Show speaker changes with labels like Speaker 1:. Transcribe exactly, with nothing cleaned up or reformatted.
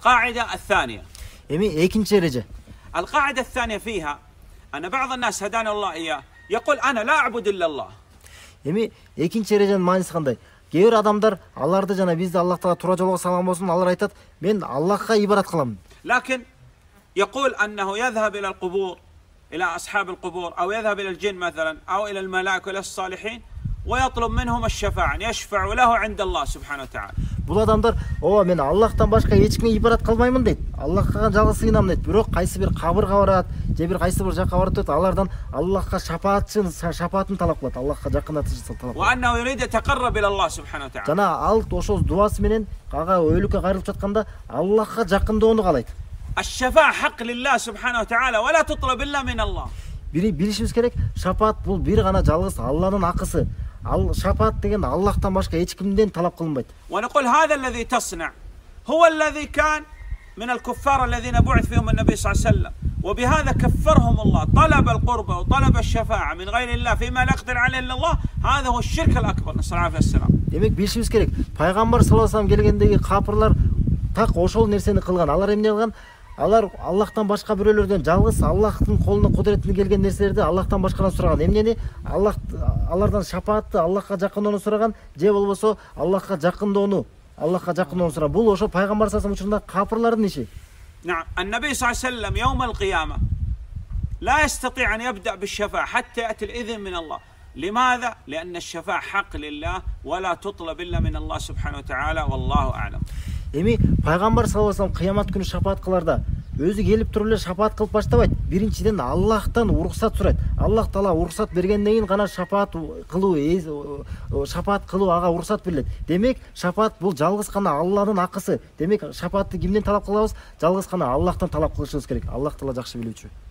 Speaker 1: القاعدة الثانية.
Speaker 2: Эми экинчи эреже.
Speaker 1: القاعدة الثانية فيها أن بعض الناس هدانا الله إياه يقول أنا لا أعبد إلا الله.
Speaker 2: Эми экинчи эреженин мааниси кандай? Кээ бир адамдар аларды жана бизди Аллахтага туура жолго салган болсун, алар айтат, мен Аллахка ибадат кылам.
Speaker 1: لكن يقول أنه يذهب إلى القبور، إلى أصحاب القبور، أو يذهب إلى الجن مثلا، أو إلى الملائكة، إلى الصالحين، ويطلب منهم الشفاعة، يشفع له عند الله سبحانه وتعالى.
Speaker 2: Бул адамдар, ооба мен Аллахтан башка эч кимге ибадат кылбаймын дейт. Аллахка жалгыз сыйынам дейт. Бирок кайсы бир кабырга барат, же бир кайсы бир жакка барып, алардан Аллахка шафаатын, шафаатын талап кылат, Аллахка жакындатышын талап кылат.
Speaker 1: وأنه يريد يتقرب إلى الله سبحانه وتعالى.
Speaker 2: Жана ал ошол дубасы менен ага өлүккө кайрылып жатканда Аллахка жакындоону каалайт.
Speaker 1: الشفاعة حق لله سبحانه وتعالى ولا تطلب إلا من الله.
Speaker 2: Бир билишибиз керек, шафаат бул бир гана жалгыз Алланын акысы. Ал шафаат деген Аллахтан башка эч кимден талап кылынбайт.
Speaker 1: ونقول هذا الذي تصنع هو الذي كان من الكفار الذين بعث فيهم النبي صلى الله عليه وسلم، وبهذا كفرهم الله، طلب القربة وطلب الشفاعة من غير الله فيما لا يقدر عليه إلا الله. هذا هو الشرك الأكبر، نسأل الله العافية والسلام.
Speaker 2: Демек билишибиз керек, пайгамбар саллаллаху алейхи ва саллям келгендеги капырлар так ошол нерсени кылган. Алар эмне кылган? Алар Аллахтан башка бирөөлөрдөн жалгыз Аллахтын колуна кудуретине келген нерселерди Аллахтан башкадан сураган. Эмнени? Аллах алардан шафаатты, Аллахка жакындоону сураган, же болбосо Аллахка жакындоону, Аллахка жакындоону сураган. Бул ошо пайгамбар саллаллаху алейхи ва саллям учурунда капырлардын иши.
Speaker 1: نعم، النبي صلى الله عليه وسلم يوم القيامة لا يستطيع أن يبدأ بالشفاعة حتى يأتي الإذن من الله. لماذا؟ لأن الشفاعة حق لله ولا تطلب إلا من الله سبحانه وتعالى، والله أعلم.
Speaker 2: Эми пайгамбар саллаллаху алейхи ва саллям кыямат күнү шафаат кыларда өзү келип туруп эле шафаат кылып баштабайт. Биринчиден Аллахтан уруксат сурайт. Аллах таала уруксат бергенден кийин гана шафаат кылуу, шафаат кылуу ага уруксат берилет. Демек, шафаат бул жалгыз гана Алланын акысы. Демек, шафаатты кимден талап кылабыз? Жалгыз гана Аллахтан талап кылышыбыз керек. Аллах таала жакшы билүүчү.